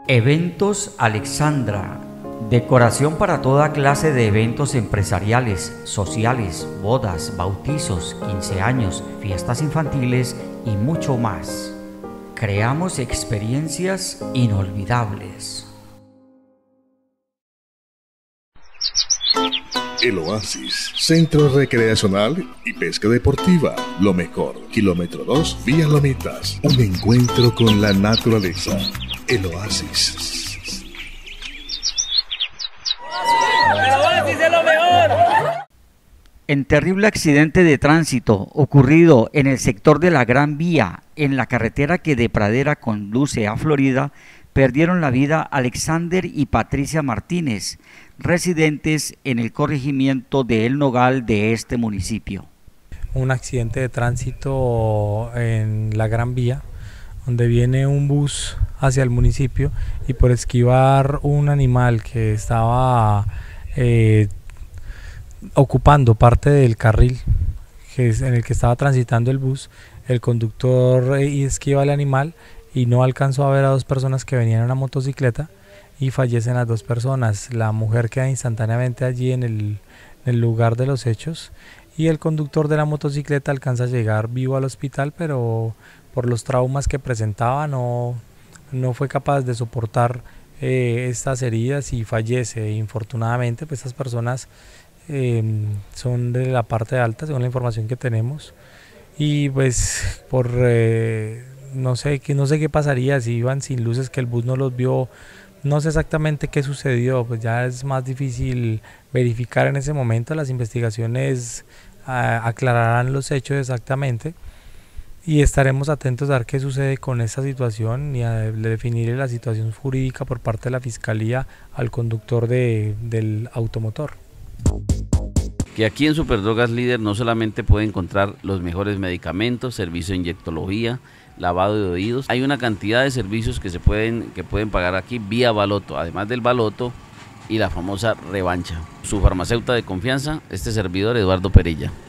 Eventos Alexandra. Decoración para toda clase de eventos empresariales, sociales, bodas, bautizos, 15 años, fiestas infantiles y mucho más. Creamos experiencias inolvidables. El Oasis, Centro Recreacional y Pesca Deportiva. Lo mejor. Kilómetro 2, Vía Lomitas. Un encuentro con la naturaleza. El Oasis. El Oasis es lo mejor. En terrible accidente de tránsito ocurrido en el sector de la Gran Vía, en la carretera que de Pradera conduce a Florida, perdieron la vida Alexander y Patricia Martínez, residentes en el corregimiento de El Nogal de este municipio. Un accidente de tránsito en la Gran Vía, donde viene un bus hacia el municipio y por esquivar un animal que estaba ocupando parte del carril en el que estaba transitando el bus, el conductor esquiva el animal y no alcanzó a ver a dos personas que venían en una motocicleta y fallecen las dos personas. La mujer queda instantáneamente allí en el lugar de los hechos y el conductor de la motocicleta alcanza a llegar vivo al hospital, pero por los traumas que presentaba no fue capaz de soportar estas heridas y fallece. Infortunadamente, pues estas personas son de la parte alta, según la información que tenemos, y pues por no sé qué pasaría si iban sin luces, que el bus no los vio. No sé exactamente qué sucedió, pues ya es más difícil verificar en ese momento. Las investigaciones aclararán los hechos exactamente y estaremos atentos a ver qué sucede con esta situación y a definir la situación jurídica por parte de la Fiscalía al conductor del automotor. Que aquí en Superdrogas Líder no solamente puede encontrar los mejores medicamentos, servicio de inyectología, lavado de oídos, hay una cantidad de servicios que pueden pagar aquí vía Baloto, además del Baloto y la famosa revancha. Su farmacéutica de confianza, este servidor Eduardo Perella.